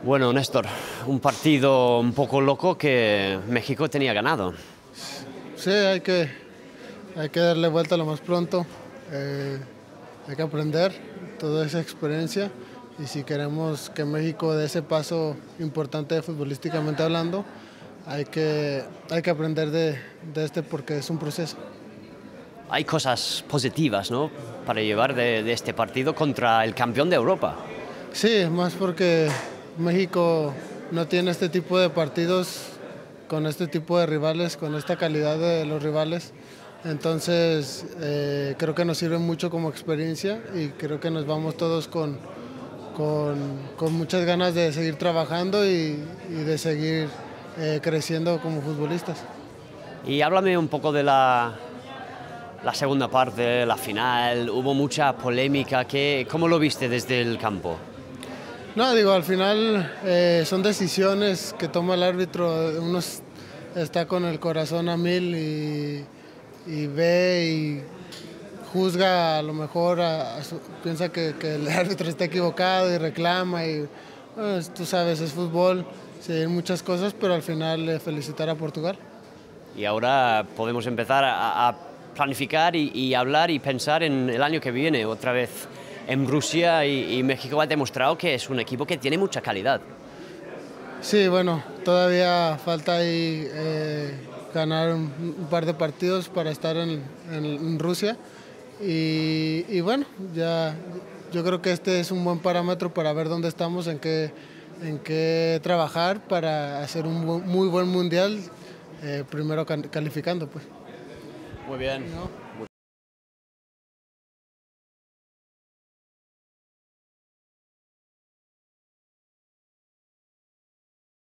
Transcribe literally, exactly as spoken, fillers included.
Bueno, Néstor, un partido un poco loco que México tenía ganado. Sí, hay que, hay que darle vuelta lo más pronto, eh, hay que aprender toda esa experiencia y si queremos que México dé ese paso importante futbolísticamente hablando, hay que, hay que aprender de, de este porque es un proceso. Hay cosas positivas, ¿no?, para llevar de, de este partido contra el campeón de Europa. Sí, más porque México no tiene este tipo de partidos con este tipo de rivales, con esta calidad de los rivales. Entonces, eh, creo que nos sirve mucho como experiencia y creo que nos vamos todos con, con, con muchas ganas de seguir trabajando y, y de seguir eh, creciendo como futbolistas. Y háblame un poco de la, la segunda parte, la final. Hubo mucha polémica. ¿Qué, ¿Cómo lo viste desde el campo? No, digo, al final eh, son decisiones que toma el árbitro. Uno está con el corazón a mil y, y ve y juzga, a lo mejor a, a su, piensa que, que el árbitro está equivocado y reclama. Y bueno, tú sabes, es fútbol, sí, hay muchas cosas, pero al final eh, felicitar a Portugal. Y ahora podemos empezar a, a planificar y, y hablar y pensar en el año que viene otra vez en Rusia y, y México ha demostrado que es un equipo que tiene mucha calidad. Sí, bueno, todavía falta ahí eh, ganar un, un par de partidos para estar en, en, en Rusia y, y bueno, ya yo creo que este es un buen parámetro para ver dónde estamos, en qué, en qué trabajar para hacer un muy buen mundial, eh, primero calificando, pues. Muy bien. ¿No?